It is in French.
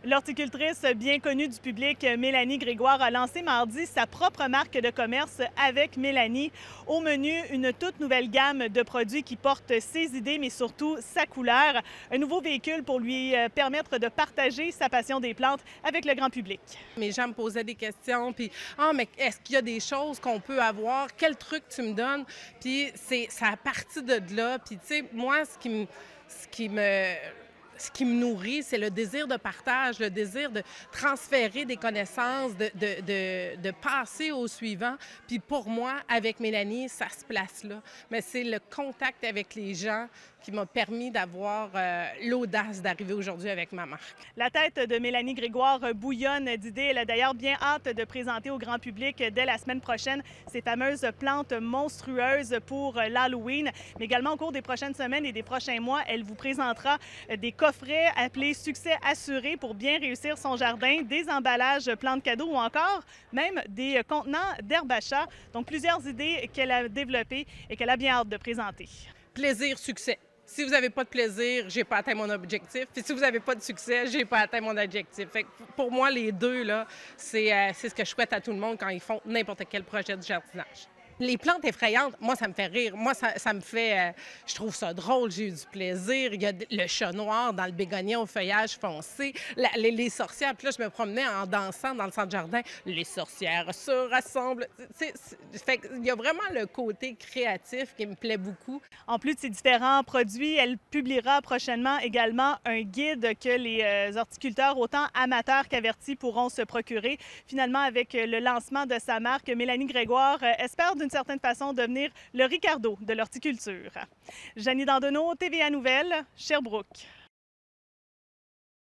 L'horticultrice bien connue du public, Mélanie Grégoire, a lancé mardi sa propre marque de commerce avec Mélanie. Au menu, une toute nouvelle gamme de produits qui portent ses idées, mais surtout sa couleur. Un nouveau véhicule pour lui permettre de partager sa passion des plantes avec le grand public. Mes gens me posaient des questions, puis « Ah, mais est-ce qu'il y a des choses qu'on peut avoir? Quel truc tu me donnes? » Puis ça a parti de là. Puis tu sais, moi, ce qui me nourrit, c'est le désir de partage, le désir de transférer des connaissances, de passer au suivant. Puis pour moi, avec Mélanie, ça se place là. Mais c'est le contact avec les gens qui m'a permis d'avoir l'audace d'arriver aujourd'hui avec ma marque. La tête de Mélanie Grégoire bouillonne d'idées. Elle a d'ailleurs bien hâte de présenter au grand public dès la semaine prochaine ces fameuses plantes monstrueuses pour l'Halloween. Mais également au cours des prochaines semaines et des prochains mois, elle vous présentera des coffrets appelés Succès assuré pour bien réussir son jardin, des emballages plantes cadeaux ou encore même des contenants d'herbe à chat. Donc plusieurs idées qu'elle a développées et qu'elle a bien hâte de présenter. Plaisir, succès. Si vous n'avez pas de plaisir, j'ai pas atteint mon objectif. Puis si vous n'avez pas de succès, j'ai pas atteint mon objectif. Fait que pour moi, les deux, là, c'est ce que je souhaite à tout le monde quand ils font n'importe quel projet de jardinage. Les plantes effrayantes, moi, ça me fait rire. Moi, ça me fait... je trouve ça drôle, j'ai eu du plaisir. Il y a le chat noir dans le bégonia au feuillage foncé, les sorcières. Puis là, je me promenais en dansant dans le centre-jardin. Les sorcières se rassemblent. Fait qu'il y a vraiment le côté créatif qui me plaît beaucoup. En plus de ces différents produits, elle publiera prochainement également un guide que les horticulteurs, autant amateurs qu'avertis, pourront se procurer. Finalement, avec le lancement de sa marque, Mélanie Grégoire espère d'une certaine façon devenir le Ricardo de l'horticulture. Janie Dandonneau, TVA Nouvelles, Sherbrooke.